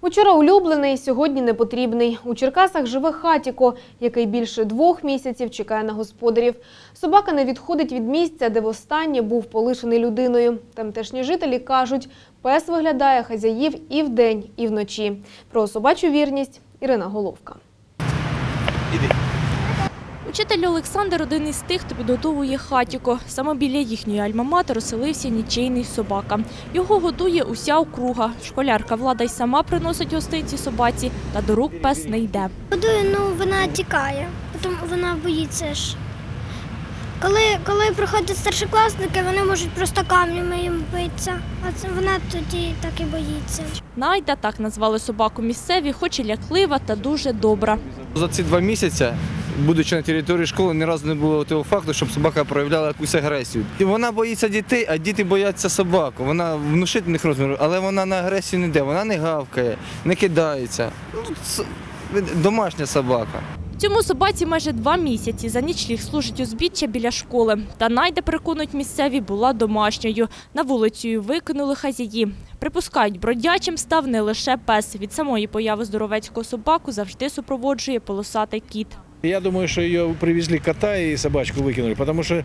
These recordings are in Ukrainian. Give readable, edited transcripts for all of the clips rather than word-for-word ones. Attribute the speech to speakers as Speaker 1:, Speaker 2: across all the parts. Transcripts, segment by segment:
Speaker 1: Учора улюблений, сьогодні непотрібний. У Черкасах живе Хатіко, який більше 2 місяців чекає на господарів. Собака не відходить від місця, де востаннє був полишений людиною. Тамтешні жителі кажуть, пес виглядає хазяїв і вдень, і вночі. Про собачу вірність Ірина Головка.
Speaker 2: Учитель Олександр – один із тих, хто підготовує Хатіко. Саме біля їхньої альма-матер оселився нічийний собака. Його годує уся округа. Школярка Влада й сама приносить гостинці собаці, та до рук пес не йде.
Speaker 3: Годую, вона тікає, тому вона боїться ж. Коли приходять старшокласники, вони можуть просто камнями їм битися, а вона тоді так і боїться.
Speaker 2: Найда – так назвали собаку місцеві, хоч і ляклива та дуже добра.
Speaker 4: За ці 2 місяці, будучи на території школи, ні разу не було того факту, щоб собака проявляла якусь агресію. І вона боїться дітей, а діти бояться собаку. Вона внушительних розмірів, але вона на агресію не йде, вона не гавкає, не кидається. Домашня собака.
Speaker 2: Цьому собаці майже 2 місяці. За нічліг служить узбіччя біля школи. Та Найда, переконують місцеві, була домашньою. На вулицю її викинули хазяї. Припускають, бродячим став не лише пес. Від самої появи здоровецького собаку завжди супроводжує полосатий кіт.
Speaker 5: Я думаю, что ее привезли кота и собачку выкинули, потому что,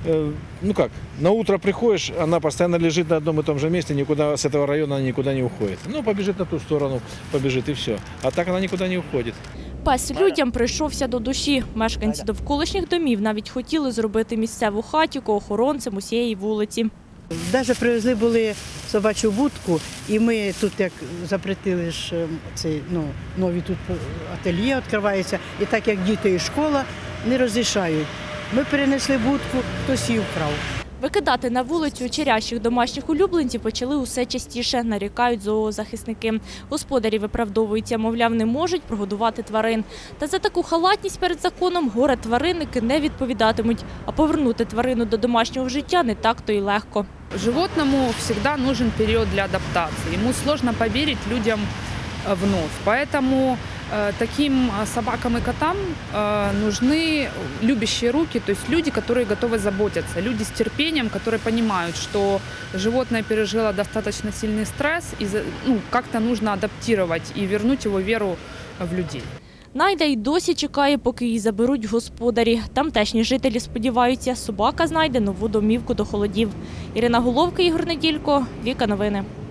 Speaker 5: на утро приходишь, она постоянно лежит на одном и том же месте, никуда с этого района она никуда не уходит. Побежит на ту сторону, побежит и все. А так она никуда не уходит.
Speaker 2: Пес людям прийшовся до душі. Мешканці довколишніх домів навіть хотіли зробити місцеву Хатіко охоронцем усієї вулиці.
Speaker 6: Навіть привезли були собачу будку, і ми тут, як запретили ж нові тут ательє відкривається, і так як діти і школа не розрішають. Ми перенесли будку, хтось її вкрав.
Speaker 2: Викидати на вулицю черящих домашніх улюбленців почали усе частіше, нарікають зоозахисники. Господарі виправдовуються, мовляв, не можуть прогодувати тварин. Та за таку халатність перед законом горе-тваринники не відповідатимуть. А повернути тварину до домашнього життя не так-то й легко.
Speaker 7: Животному всегда нужен период для адаптации. Ему сложно поверить людям вновь. Поэтому таким собакам и котам нужны любящие руки, то есть люди, которые готовы заботиться, люди с терпением, которые понимают, что животное пережило достаточно сильный стресс, и как-то нужно адаптировать и вернуть его веру в людей.
Speaker 2: Найда й досі чекає, поки її заберуть господарі. Тамтешні жителі сподіваються, собака знайде нову домівку до холодів. Ірина Головка, Ігор Неділько, Віка Новини.